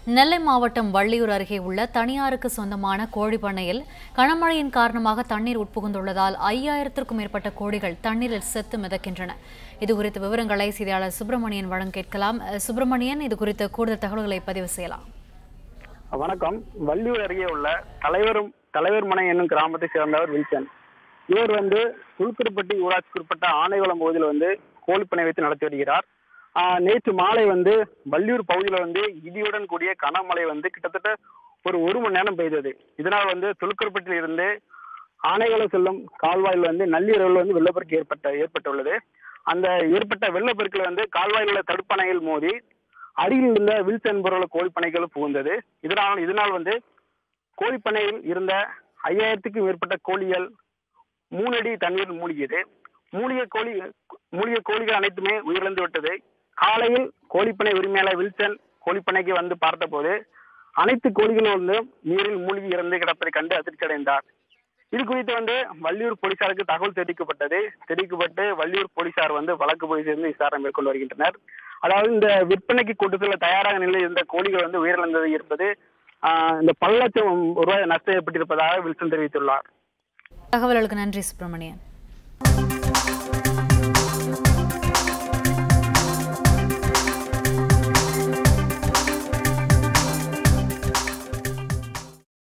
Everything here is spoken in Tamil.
நெல்லை மாவட்டம் வள்ளியூர் அருகே உள்ள தனியாருக்கு சொந்தமான கோழி பண்ணையில் கனமழையின் காரணமாக தண்ணீர் உட்புகுந்துள்ளதால் 5000க்கும் மேற்பட்ட கோழிகள் தண்ணீரில் செத்து மிதக்கின்றன. இதுகுறித்த விவரங்களை செய்தியாளர் சுப்பிரமணியன் வழங்க கேட்கலாம். சுப்பிரமணியன், இது குறித்த கூடுதல் தகவல்களை பதிவு செய்யலாம். வணக்கம். வள்ளியூர் அருகே உள்ள தலைவர் மனை என்னும் கிராமத்தை சேர்ந்தவர் வில்சன். இவர் புல்குருப்பட்டி ஊராட்சிக்கு உட்பட்ட ஆனைகுளம் பகுதியில் கோழிப்பண்ணை வைத்து நடத்தி வருகிறார். நேற்று மாலை வள்ளியூர் பகுதியில் இடியுடன் கூடிய கனமழை கிட்டத்தட்ட ஒரு மணி நேரம் பெய்தது. இதனால் துலுக்கருப்பட்டியில் இருந்து ஆனைகுளம் செல்லும் கால்வாயில் நள்ளிரவில் வெள்ளப்பெருக்கு ஏற்பட்டுள்ளது. அந்த ஏற்பட்ட வெள்ளப்பெருக்கில் கால்வாயில் உள்ள தடுப்பணையில் மோதி அருகில் இருந்த வில்சன் என்பவர்கள் கோழிப்பண்ணைகள் புகுந்தது. இதனால் கோழிப்பண்ணையில் இருந்த 5000க்கும் மேற்பட்ட கோழிகள் 3 அடி தண்ணீர் மூழ்கியது. மூழ்கிய கோழிகள் அனைத்துமே உயிரிழந்து விட்டது. காலையில் கோழிப்பண்ணை உரிமையாளர் வில்சன் கோழிப்பண்ணைக்கு பார்த்தபோது அனைத்து கோழிகளும் நீரில் மூழ்கி இறந்து கிடப்பதை கண்டு அதிர்ச்சி அடைந்தார். இது குறித்து வள்ளியூர் போலீசாருக்கு தகவல் தெரிவிக்கப்பட்டு வள்ளியூர் போலீசார் வழக்கு பதிவு செய்து விசாரணை மேற்கொண்டு வருகின்றனர். அதாவது இந்த விற்பனைக்கு கொண்டு செல்ல தயாராக நிலையில் இருந்த கோழிகள் உயிரிழந்தது என்பது இந்த பல லட்சம் ரூபாய் நஷ்டம் ஏற்பட்டிருப்பதாக வில்சன் தெரிவித்துள்ளார். தகவல்களுக்கு நன்றி சுப்பிரமணியன்.